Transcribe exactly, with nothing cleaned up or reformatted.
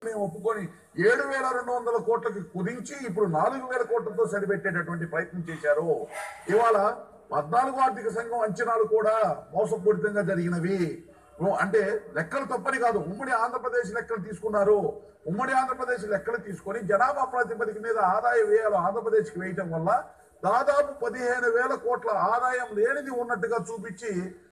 ఒప్పుకొని ఏడు వేల రెండు వందల కోట్లకి కుదించి ఇప్పుడు నాలుగు వేల కోట్లతో సరిపెట్టేటటువంటి ప్రయత్నం చేశారు. ఇవాళ పద్నాలుగు ఆర్థిక సంఘం అంచనాలు కూడా మోసపూరితంగా జరిగినవి. అంటే లెక్కలు తప్పని కాదు, ఉమ్మడి ఆంధ్రప్రదేశ్ లెక్కలు తీసుకున్నారు. ఉమ్మడి ఆంధ్రప్రదేశ్ లెక్కలు తీసుకొని జనాభా ప్రాతిపదిక మీద ఆదాయ వ్యయాలు ఆంధ్రప్రదేశ్కి వేయటం వల్ల దాదాపు పదిహేను వేల కోట్ల ఆదాయం లేనిది ఉన్నట్టుగా చూపించి